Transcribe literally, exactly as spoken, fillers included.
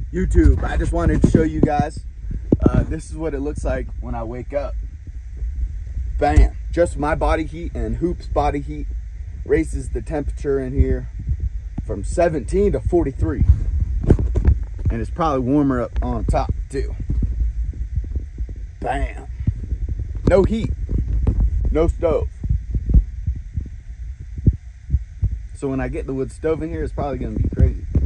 YouTube, I just wanted to show you guys, uh, this is what it looks like when I wake up. Bam, just my body heat and Hoop's body heat raises the temperature in here from seventeen to forty-three. And it's probably warmer up on top too. Bam. No heat, no stove. So when I get the wood stove in here, it's probably gonna be crazy.